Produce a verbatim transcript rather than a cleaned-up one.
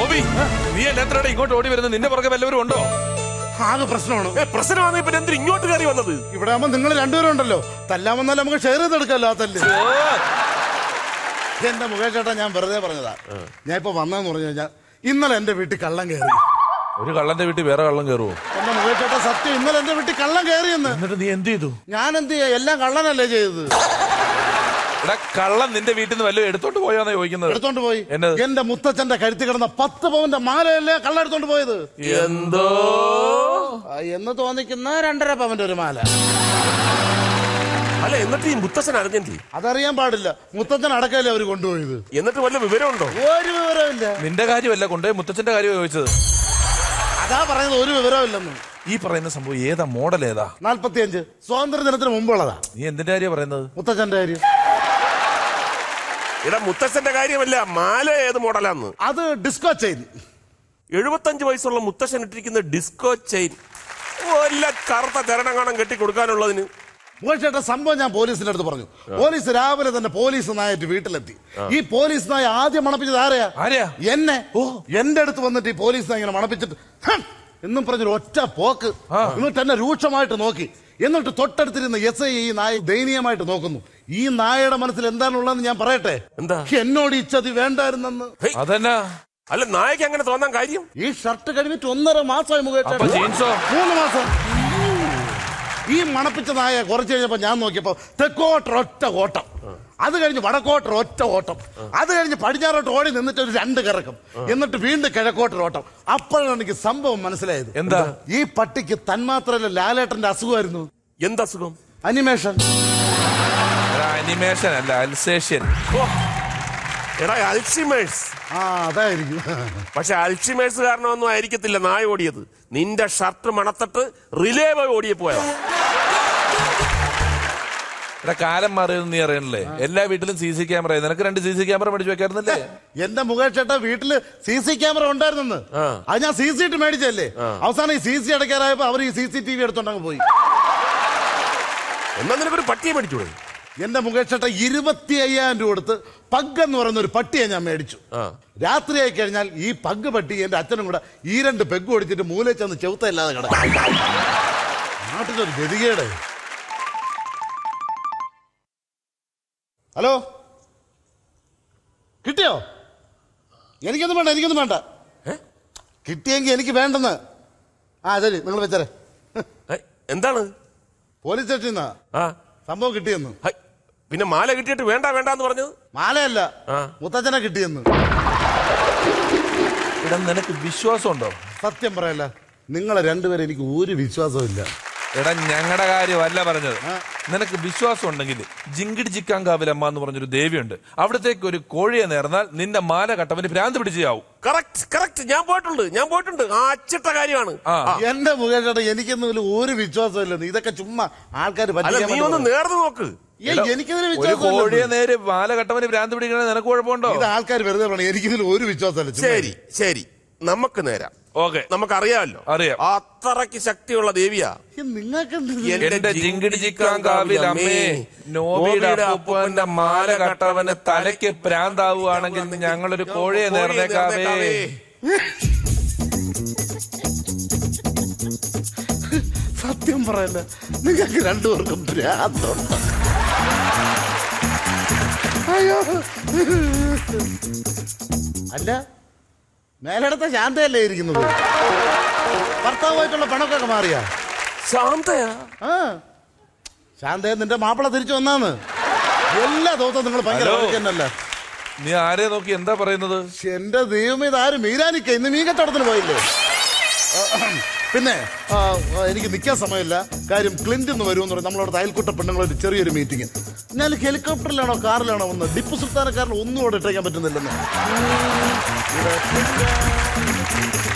നീ എല്ലാത്തിനാണ് ഇങ്ങോട്ട് ഓടി വരുന്നത്? നിന്റെ പുറകെ വല്ലവരും ഉണ്ടോ? ആകെ പ്രശ്നമാണ്. പ്രശ്നമാണ് ഇപ്പൊ എന്തിനാ ഇങ്ങോട്ട് കയറി വന്നത്? ഇവിടെ ആവുമ്പോ നിങ്ങൾ രണ്ടുപേരും ഉണ്ടല്ലോ, തല്ലാൻ വന്നാൽ നമുക്ക് ഷെയർ ചെയ്തെടുക്കാമല്ലോ ആ തല്ല്. എന്റെ മുകേഷ് ചേട്ടാ, ഞാൻ വെറുതെ പറഞ്ഞതാ. ഞാൻ ഇപ്പൊ വന്നതെന്ന് പറഞ്ഞു കഴിഞ്ഞാൽ ഇന്നലെ എന്റെ വീട്ടിൽ കള്ളം കയറി. ഒരു കള്ളന്റെ വീട്ടിൽ വേറെ കള്ളം കയറുമോ? എന്റെ മുകേഷ് ചേട്ടാ, സത്യം ഇന്നലെ എന്റെ വീട്ടിൽ കള്ളം കയറിയെന്ന്. എന്നിട്ട് നീ എന്ത് ചെയ്തു? ഞാൻ എന്ത് ചെയ്യാ, എല്ലാം കള്ളനല്ലേ ചെയ്തത്. എടാ, കള്ളം നിന്റെ വീട്ടിൽ നിന്ന് വല്ലതും എടുത്തോണ്ട് പോയാന്നാ ചോദിക്കുന്നത്? എടുത്തോണ്ട് പോയി. എന്റെ മുത്തച്ഛന്റെ കഴുത്തി കിടന്ന പത്ത് പവന്റെ മാലയല്ലേ കള്ള എടുത്തോണ്ട് പോയത്. എന്തോ എന്ന് തോന്നിക്കുന്ന രണ്ടര പവന്റെ ഒരു മാല. അല്ല, എന്നിട്ട് ഈ മുത്തച്ഛൻ അറിഞ്ഞെങ്കിൽ? അതറിയാൻ പാടില്ല. മുത്തച്ഛൻ അടക്കല്ലേ അവര് കൊണ്ടുപോയത്. എന്നിട്ട് വല്ല വിവരമുണ്ടോ? ഒരു വിവരമില്ല. നിന്റെ കാര്യമല്ല കൊണ്ടുപോയി, മുത്തച്ഛന്റെ കാര്യം ചോദിച്ചത്. അതാ പറയുന്നത്, ഒരു വിവരമില്ലെന്ന്. ഈ പറയുന്ന സംഭവം ഏതാ, മോഡൽ ഏതാ? നാല്പത്തിയഞ്ച് സ്വാതന്ത്ര്യ ദിനത്തിന് മുമ്പുള്ളതാ. നീ എന്തിന്റെ കാര്യം പറയുന്നത്? മുത്തച്ഛന്റെ കാര്യം. ഇടാ, മുത്തച്ഛന്റെ കാര്യമല്ല, മാല ഏത് മോഡലാന്ന്? അത് ഡിസ്കോ ചെയിൻ. എഴുപത്തഞ്ച് വയസ്സുള്ള മുത്തച്ഛൻ ഇട്ടിരിക്കുന്ന ഡിസ്കോ ചെയിൻ. വല്ല കറുത്ത ചരണം കാണാൻ കെട്ടി കൊടുക്കാനുള്ളതിന്. മുകേഷ് സംഭവം ഞാൻ പോലീസിന്റെ അടുത്ത് പറഞ്ഞു. പോലീസ് രാവിലെ തന്നെ പോലീസ് നായിട്ട് വീട്ടിലെത്തി. ഈ പോലീസ് നായ ആദ്യം മണപ്പിച്ചത് ആരെയാ? ആരെയാ? എന്നെ. ഓ, എന്റെ അടുത്ത് വന്നിട്ട് ഈ പോലീസ് നായ ഇങ്ങനെ മണപ്പിച്ചിട്ട് എന്നും പറഞ്ഞൊരു ഒറ്റ പോക്ക്. എന്നിട്ട് എന്നെ രൂക്ഷമായിട്ട് നോക്കി. എന്നിട്ട് തൊട്ടടുത്തിരുന്ന എസ് ഐ ഈ നായ ദയനീയമായിട്ട് നോക്കുന്നു. ഈ നായയുടെ മനസ്സിൽ എന്താണുള്ളതെന്ന് ഞാൻ പറയട്ടെ. എന്താ? എന്നോട് ഈ ചതി വേണ്ടായിരുന്നെന്ന്. അതെന്നാ? അല്ല, നായക്ക് അങ്ങനെ തോന്നാൻ കാര്യം? ഈ ഷർട്ട് കഴിഞ്ഞിട്ട് ഒന്നര മാസമായി മുകേഷ്. ജീൻസോ? മൂന്ന് മാസം. ഈ മണപ്പിച്ച നായ കുറച്ച് കഴിഞ്ഞപ്പോ ഞാൻ നോക്കിയപ്പോ തെക്കോട്ട് ഒറ്റ ഓട്ടം, അത് കഴിഞ്ഞ് വടക്കോട്ട് ഒറ്റ ഓട്ടം, അത് കഴിഞ്ഞ് പടിഞ്ഞാറോട്ട് ഓടി നിന്നിട്ട് ഒരു രണ്ട് കറക്കം, എന്നിട്ട് വീണ്ടും കിഴക്കോട്ട് ഓട്ടം. അപ്പോഴാണ് എനിക്ക് സംഭവം മനസ്സിലായത്. എന്താ? ഈ പട്ടിക്ക് തന്മാത്രയിലെ ലാലേട്ടന്റെ അസുഖമായിരുന്നു. എന്തസുഖം? അനിമേഷൻ. അനിമേഷൻ അല്ല, അൽസേഷ്യൻ. എടാ, അൽഷിമേഴ്സ്. ആ, അതായിരിക്കും. പക്ഷെ അൽഷിമേഴ്സ് കാരണമൊന്നും ആയിരിക്കത്തില്ല നായ ഓടിയത്. നിന്റെ ഷർട്ട് മണത്തിട്ട് റിലേ പോയി ഓടിയെ പോയാ. ഇവിടെ കാലം മാറിയെന്ന് നീ അറിയണല്ലേ? എല്ലാ വീട്ടിലും സി സി ക്യാമറ. നിനക്ക് രണ്ട് സി സി ക്യാമറ മേടിച്ചു വെക്കാറുന്നല്ലേ? എന്റെ മുകേഷ് ചേട്ടാ, വീട്ടില് സി സി ക്യാമറ ഉണ്ടായിരുന്നെന്ന്. അത് ഞാൻ സി സി ടി മേടിച്ചല്ലേ. അവസാനം ഈ സി സി അടയ്ക്കാറായപ്പോ അവർ ഈ സി സി ടി വി എടുത്തോണ്ടങ്ങ് പോയി. എന്നാ നിനക്കൊരു പട്ടിയെ മേടിച്ചൂടെ? എന്റെ മുകേഷ് ചേട്ടാ, ഇരുപത്തി അയ്യായിരം രൂപ കൊടുത്ത് പഗ് എന്ന് പറയുന്ന ഒരു പട്ടിയെ ഞാൻ മേടിച്ചു. രാത്രിയായി കഴിഞ്ഞാൽ ഈ പഗ് പട്ടി എന്റെ അച്ഛനും കൂടെ ഈ രണ്ട് പെഗ് ഓടിച്ചിട്ട് മൂലയിൽ ചെന്ന് ചെവുത്തല്ലാതെ കിട. നാട്ടിലൊരു ഗതികേട്. ഹലോ, കിട്ടിയോ? എനിക്കൊന്നും വേണ്ട, എനിക്കൊന്നും വേണ്ട. കിട്ടിയെങ്കിൽ എനിക്ക് വേണ്ടെന്ന്. ആ ശരി, നിങ്ങൾ വെച്ചേ. എന്താണ്? പോലീസ് സ്റ്റേഷനിൽ നിന്നാ സംഭവം കിട്ടിയെന്ന്. പിന്നെ മാല കിട്ടിയിട്ട് വേണ്ട വേണ്ടെന്ന് പറഞ്ഞത്? മാലയല്ല, മുത്തച്ഛനെ കിട്ടിയെന്ന്. ഇവിടെ നിനക്ക് വിശ്വാസമുണ്ടോ? സത്യം പറയല്ല, നിങ്ങളെ രണ്ടുപേരും എനിക്ക് ഒരു വിശ്വാസമില്ല. എടാ, ഞങ്ങളുടെ കാര്യമല്ല പറഞ്ഞത്. നിനക്ക് വിശ്വാസം ഉണ്ടെങ്കിൽ ജിങ്കിടി ചിക്കാങ്കാവിലമ്മ എന്ന് പറഞ്ഞൊരു ദേവിയുണ്ട്. അവിടത്തേക്ക് ഒരു കോഴിയെ നേർന്നാൽ നിന്റെ മാല കട്ടവന് ഭ്രാന്ത് പിടിച്ചാവും. കറക്റ്റ് കറക്റ്റ് ഞാൻ പോയിട്ടുണ്ട് ഞാൻ പോയിട്ടുണ്ട് ആ അച്ചിട്ട കാര്യമാണ്. എന്റെ മുകേഷ് ചേട്ടാ, എനിക്കൊന്നും ഒരു വിശ്വാസമില്ല. ഇതൊക്കെ ചുമ്മാ ആൾക്കാർ നീ ഒന്ന് നേർന്ന് നോക്ക്. ഒരു കോഴിയെ നേര് മാല കട്ടവന് ഭ്രാന്ത് പിടിക്കണേ നിനക്ക് കുഴപ്പമുണ്ടോ? ഇത് ആൾക്കാർ വെറുതെ പറഞ്ഞു. എനിക്കിതിൽ ഒരു വിശ്വാസമില്ല. ശരി ശരി, നമുക്ക് നേരാം. ഓക്കെ, നമുക്കറിയാമല്ലോ. അറിയാം. അത്രയ്ക്ക് ശക്തിയുള്ള ദേവിയാ. നിങ്ങൾക്ക് എന്റെ ജിങ്കിടി ചിക്കാങ്കാവിൽ അമ്മേ, നോബിയുടെ അപ്പൂപ്പന്റെ മാല കട്ടവന് തലയ്ക്ക് ഭ്രാന്താവുകയാണെങ്കിൽ ഞങ്ങളൊരു കോഴിയെ നേർന്നേക്കാവേ. സത്യം പറയല്ല, നിങ്ങൾക്ക് രണ്ടുപേർക്കും ഭ്രാന്തുണ്ട്. അയ്യോ, അല്ല മേലെടുത്ത ശാന്തയല്ലേ ഇരിക്കുന്നത്? ഭർത്താവുമായിട്ടുള്ള പണക്കൊക്കെ മാറിയാ? ശാന്തയാ? ആ, ശാന്തയെ നിന്റെ മാപ്പിള തിരിച്ചു വന്നാന്ന്. എല്ലാ ദിവസവും നിങ്ങൾ ഭയങ്കര. നീ ആരെ നോക്കി എന്താ പറയുന്നത്? എന്റെ ദൈവം, ഇതാരും മീരാനിക്ക ഇന്ന് മീൻ കച്ചവടത്തിന് പോയില്ലേ? പിന്നെ എനിക്ക് നിൽക്കാൻ സമയമില്ല. കാര്യം ക്ലിന്റ് എന്ന് വരുമെന്ന് പറയും. നമ്മളവിടെ അയൽക്കൂട്ട പെണ്ണുങ്ങളൊരു ചെറിയൊരു മീറ്റിംഗ്. ഞാൻ ഹെലികോപ്റ്ററിലാണോ കാറിലാണോ വന്ന് ടിപ്പു സുൽത്താനക്കാരിൽ ഒന്നും ഇവിടെ ഇട്ടേക്കാൻ പറ്റുന്നില്ലെന്ന്.